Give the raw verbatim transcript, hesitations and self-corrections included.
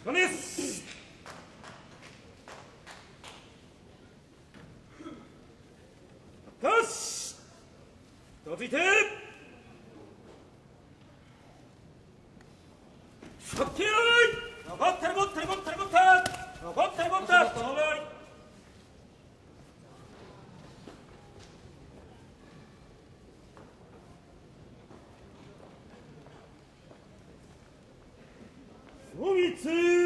金です。よし。続いて。さっきやい。残ってる持ってる持ってる持ってる。残ってる持ってる。そいつ